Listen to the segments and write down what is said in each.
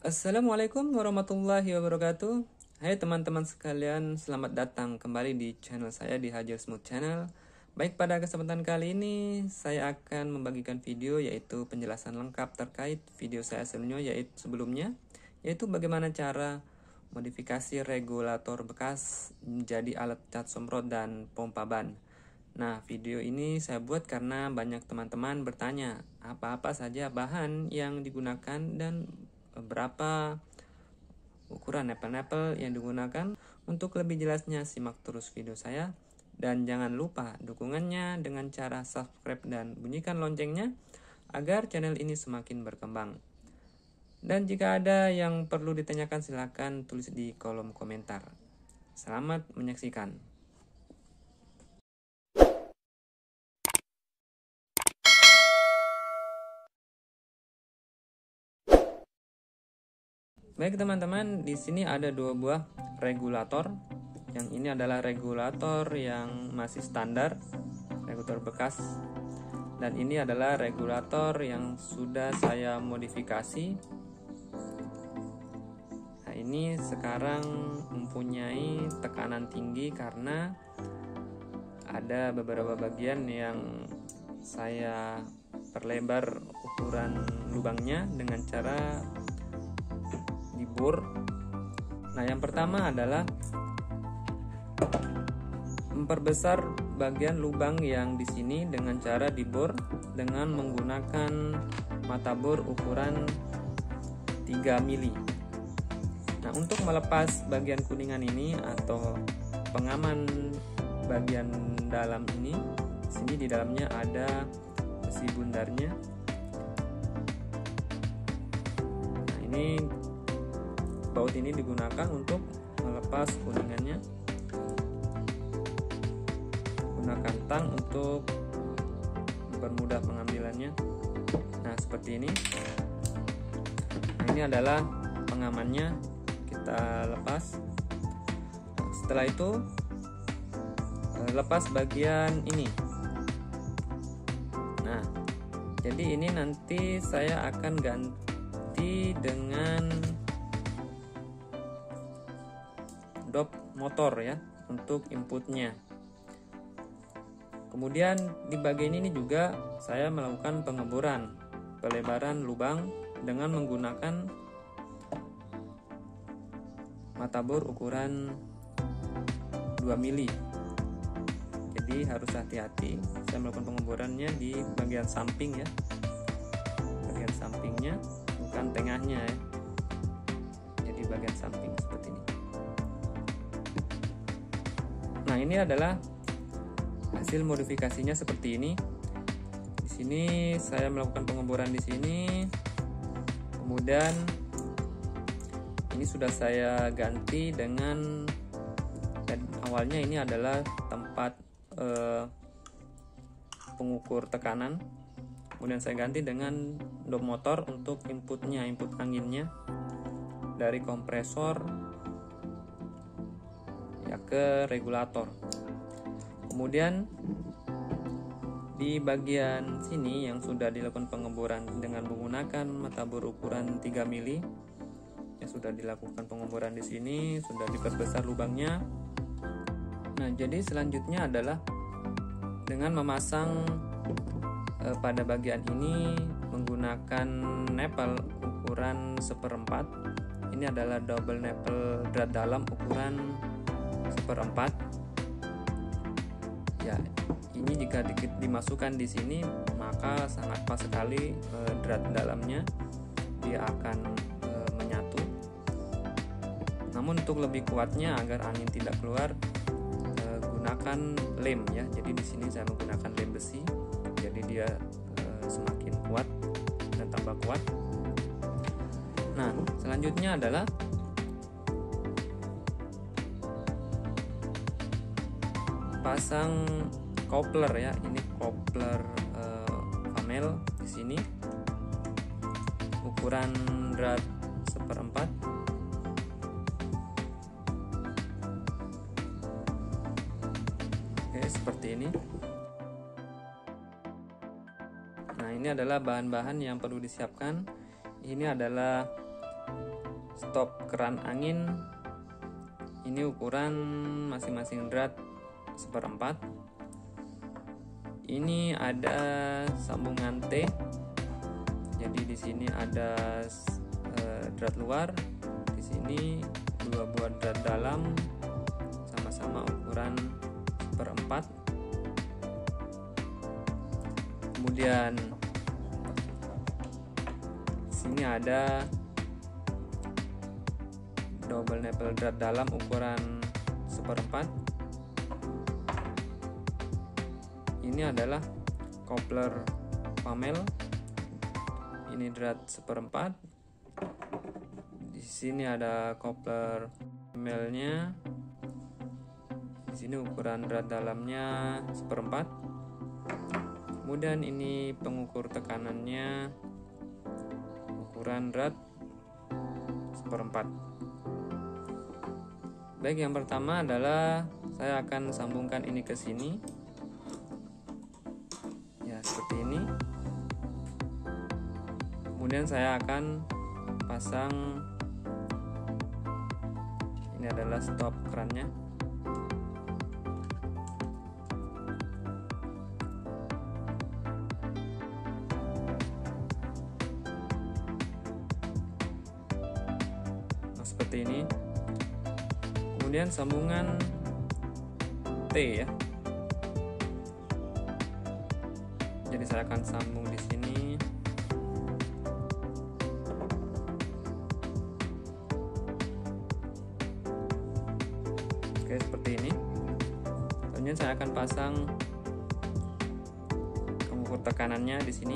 Assalamualaikum warahmatullahi wabarakatuh. Hai teman-teman sekalian, selamat datang kembali di channel saya di Hajar Smooth Channel. Baik, pada kesempatan kali ini saya akan membagikan video yaitu penjelasan lengkap terkait video saya sebelumnya, yaitu bagaimana cara modifikasi regulator bekas menjadi alat cat semprot dan pompa ban. Nah, video ini saya buat karena banyak teman-teman bertanya apa-apa saja bahan yang digunakan dan berapa ukuran nipple yang digunakan. Untuk lebih jelasnya simak terus video saya, dan jangan lupa dukungannya dengan cara subscribe dan bunyikan loncengnya agar channel ini semakin berkembang. Dan jika ada yang perlu ditanyakan silakan tulis di kolom komentar. Selamat menyaksikan. Baik teman-teman, di sini ada dua buah regulator. Yang ini adalah regulator yang masih standar, regulator bekas. Dan ini adalah regulator yang sudah saya modifikasi. Nah, ini sekarang mempunyai tekanan tinggi karena ada beberapa bagian yang saya perlebar ukuran lubangnya dengan cara dibor. Nah, yang pertama adalah memperbesar bagian lubang yang di sini dengan cara dibor dengan menggunakan mata bor ukuran 3 mili. Nah, untuk melepas bagian kuningan ini atau pengaman bagian dalam ini, sini di dalamnya ada besi bundarnya. Nah, ini baut ini digunakan untuk melepas kuningannya. Gunakan tang untuk mempermudah pengambilannya. Nah, seperti ini. Nah, ini adalah pengamannya, kita lepas. Setelah itu lepas bagian ini. Nah, jadi ini nanti saya akan ganti dengan dop motor ya untuk inputnya. Kemudian di bagian ini juga saya melakukan pengeboran pelebaran lubang dengan menggunakan mata bor ukuran 2 mili. Jadi harus hati-hati, saya melakukan pengeborannya di bagian samping ya, bagian sampingnya, bukan tengahnya ya, jadi bagian samping seperti ini. Nah, ini adalah hasil modifikasinya seperti ini. Di sini saya melakukan pengeboran di sini. Kemudian ini sudah saya ganti dengan, dan awalnya ini adalah tempat pengukur tekanan. Kemudian saya ganti dengan dop motor untuk inputnya, input anginnya dari kompresor ya ke regulator. Kemudian di bagian sini yang sudah dilakukan pengeboran dengan menggunakan mata bor ukuran 3 mili, ya sudah dilakukan pengeboran di sini, sudah diperbesar lubangnya. Nah, jadi selanjutnya adalah dengan memasang pada bagian ini menggunakan nipple ukuran 1/4. Ini adalah double nipple drat dalam ukuran 1/4. Ya, ini jika dimasukkan di sini maka sangat pas sekali drat dalamnya, dia akan menyatu. Namun untuk lebih kuatnya agar angin tidak keluar, gunakan lem ya. Jadi di sini saya menggunakan lem besi, jadi dia semakin kuat dan tambah kuat. Nah, selanjutnya adalah pasang coupler ya. Ini coupler Famel di sini ukuran drat 1/4. Oke, seperti ini. Nah, ini adalah bahan-bahan yang perlu disiapkan. Ini adalah stop keran angin. Ini ukuran masing-masing drat 1/4. Ini ada sambungan T. Jadi di sini ada drat luar, di sini 2 buah drat dalam sama-sama ukuran 1/4. Kemudian sini ada double nipple drat dalam ukuran 1/4. Ini adalah coupler Famel. Ini drat 1/4. Di sini ada coupler Famelnya. Di sini ukuran drat dalamnya 1/4. Kemudian ini pengukur tekanannya, ukuran drat 1/4. Baik, yang pertama adalah saya akan sambungkan ini ke sini. Ya, seperti ini. Kemudian saya akan pasang, ini adalah stop kerannya. Nah, seperti ini. Kemudian sambungan T ya. Jadi saya akan sambung di sini. Oke, seperti ini. Kemudian saya akan pasang pengukur tekanannya di sini.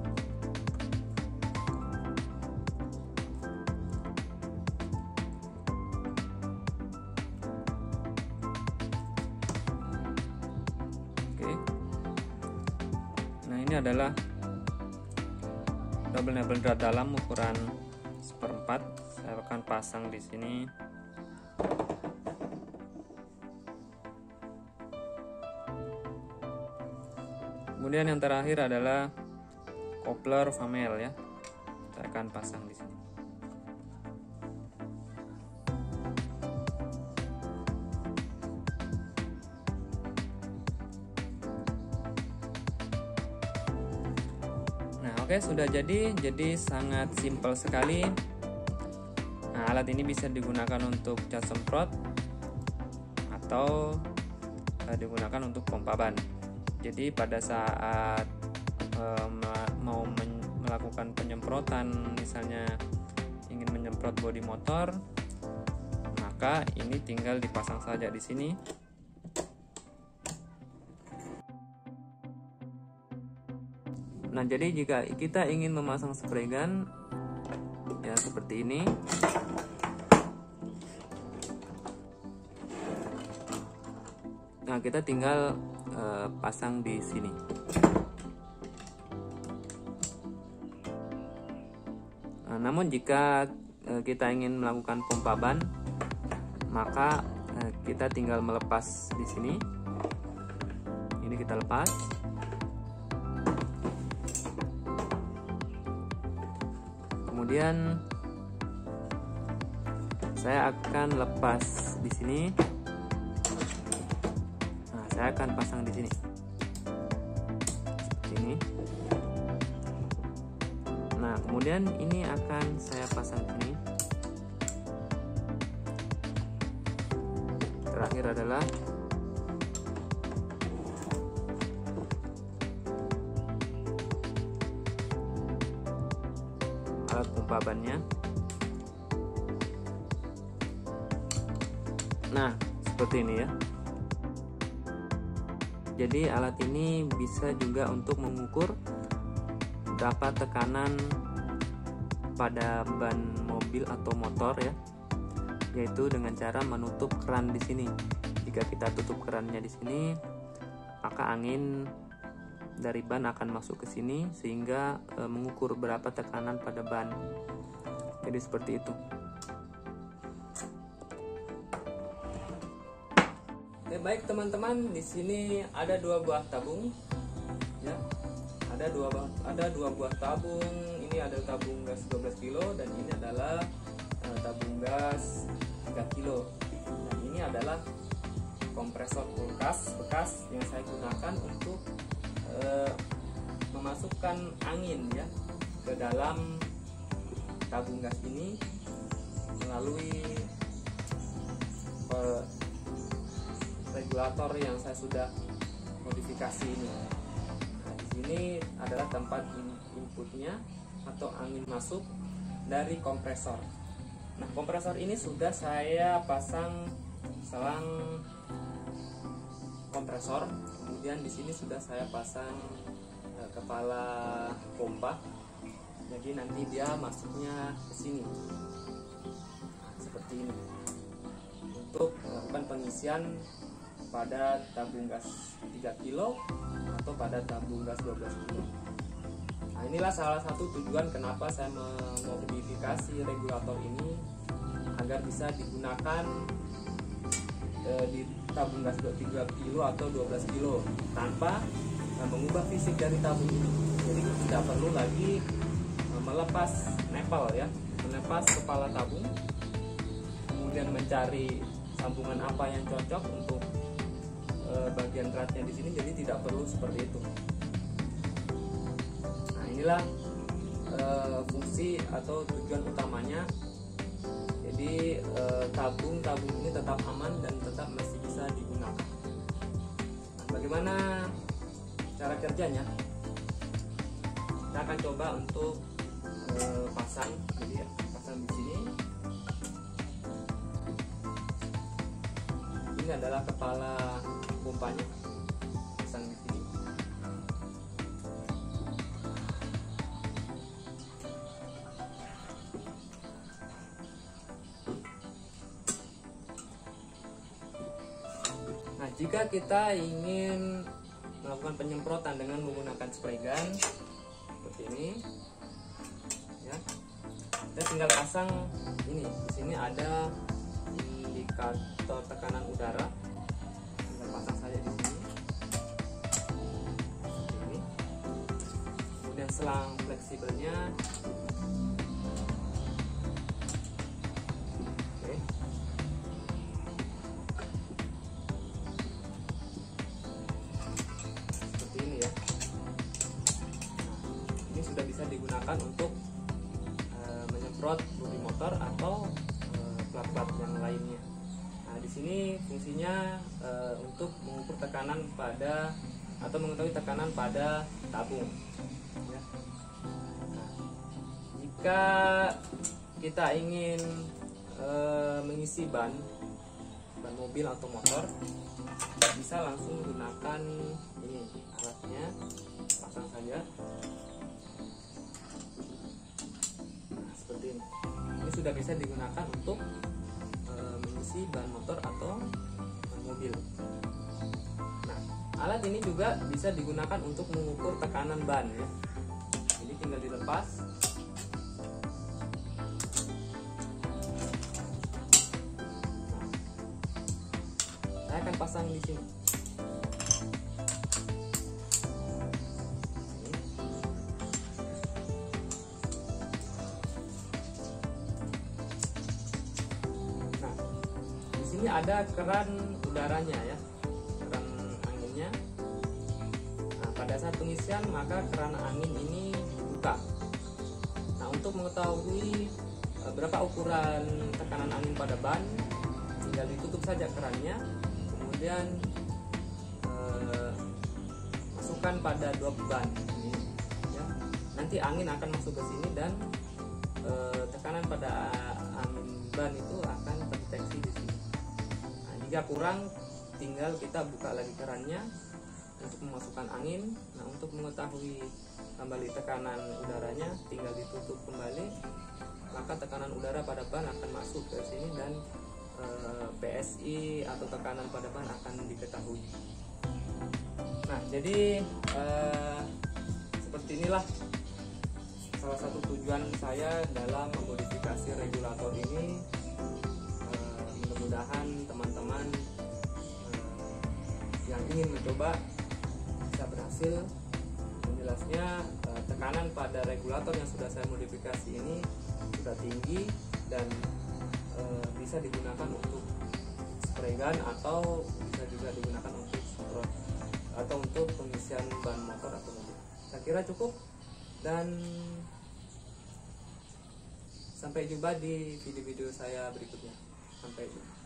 Oke. Nah, ini adalah double nipple drat dalam ukuran 1/4. Saya akan pasang di sini. Kemudian yang terakhir adalah coupler Famel ya. Saya akan pasang di sini. Nah, oke, sudah jadi sangat simpel sekali. Nah, alat ini bisa digunakan untuk cat semprot atau digunakan untuk pompa ban. Jadi pada saat mau melakukan penyemprotan, misalnya ingin menyemprot bodi motor, maka ini tinggal dipasang saja di sini. Nah, jadi jika kita ingin memasang spray gun ya seperti ini. Nah, kita tinggal pasang di sini. Nah, namun jika kita ingin melakukan pompa ban, maka kita tinggal melepas di sini. Ini kita lepas. Kemudian saya akan lepas di sini. Saya akan pasang di sini seperti ini. Nah, kemudian ini akan saya pasang di sini. Terakhir adalah alat pompa bannya. Nah, seperti ini ya. Jadi alat ini bisa juga untuk mengukur berapa tekanan pada ban mobil atau motor ya, yaitu dengan cara menutup keran di sini. Jika kita tutup kerannya di sini, maka angin dari ban akan masuk ke sini sehingga mengukur berapa tekanan pada ban. Jadi seperti itu. Oke, baik teman-teman, di sini ada 2 buah tabung ya. Ada dua buah tabung. Ini ada tabung gas 12 kilo dan ini adalah kompresor kulkas bekas yang saya gunakan untuk memasukkan angin ya ke dalam tabung gas ini melalui regulator yang saya sudah modifikasi ini. Nah, di sini adalah tempat inputnya atau angin masuk dari kompresor. Nah, kompresor ini sudah saya pasang selang kompresor, kemudian di sini sudah saya pasang kepala pompa. Jadi nanti dia masuknya ke sini. Nah, seperti ini. Untuk melakukan pengisian pada tabung gas 3 kilo atau pada tabung gas 12 kilo. Nah, inilah salah satu tujuan kenapa saya memodifikasi regulator ini agar bisa digunakan di tabung gas 3 kilo atau 12 kilo tanpa mengubah fisik dari tabung ini. Jadi tidak perlu lagi melepas nepal ya, melepas kepala tabung, kemudian mencari sambungan apa yang cocok untuk bagian beratnya di sini. Jadi tidak perlu seperti itu. Nah, inilah fungsi atau tujuan utamanya. Jadi tabung ini tetap aman dan tetap masih bisa digunakan. Nah, bagaimana cara kerjanya? Kita akan coba untuk pasang. Jadi pasang di sini. Ini adalah kepala pompanya. Pasang di sini. Nah, jika kita ingin melakukan penyemprotan dengan menggunakan spray gun seperti ini, ya, kita tinggal pasang ini. Di sini ada indikator tekanan udara, tinggal pasang saja di sini. Seperti ini. Kemudian selang fleksibelnya. Sudah bisa digunakan untuk menyemprot bodi motor atau plat-plat yang lainnya. Nah, di sini fungsinya untuk mengukur tekanan pada atau mengetahui tekanan pada tabung. Ya. Nah, jika kita ingin mengisi ban mobil atau motor, bisa langsung gunakan ini alatnya, pasang saja. Seperti ini. Ini sudah bisa digunakan untuk mengisi ban motor atau mobil. Nah, alat ini juga bisa digunakan untuk mengukur tekanan ban ya. Jadi tinggal dilepas. Nah, saya akan pasang di sini. Ini ada keran udaranya ya, keran anginnya. Nah, pada saat pengisian maka keran angin ini dibuka. Nah, untuk mengetahui berapa ukuran tekanan angin pada ban, tinggal ditutup saja kerannya, kemudian masukkan pada dua ban ini, ya. Nanti angin akan masuk ke sini dan tekanan pada angin ban itu akan terdeteksi di sini. Jika kurang, tinggal kita buka lagi kerannya untuk memasukkan angin. Nah, untuk mengetahui kembali tekanan udaranya, tinggal ditutup kembali, maka tekanan udara pada ban akan masuk ke sini dan PSI atau tekanan pada ban akan diketahui. Nah, jadi seperti inilah salah satu tujuan saya dalam memodifikasi regulator ini. Mudah-mudahan teman-teman yang ingin mencoba bisa berhasil. Yang jelasnya tekanan pada regulator yang sudah saya modifikasi ini sudah tinggi dan bisa digunakan untuk fregan, atau bisa juga digunakan untuk semprot atau untuk pengisian ban motor atau mobil. Saya kira cukup, dan sampai jumpa di video-video saya berikutnya. Sampai jumpa.